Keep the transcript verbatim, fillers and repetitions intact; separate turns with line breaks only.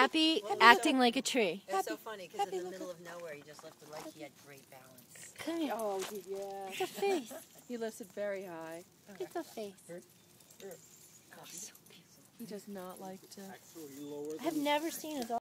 Happy, acting like a tree.
It's so funny because in the middle of nowhere, he just lifted like he had great balance.
Come here.
Oh, yeah.
Look at the face.
He lifts it very high.
Look at the face.
Oh, so cute.
He does not like to.
I've never seen a dog.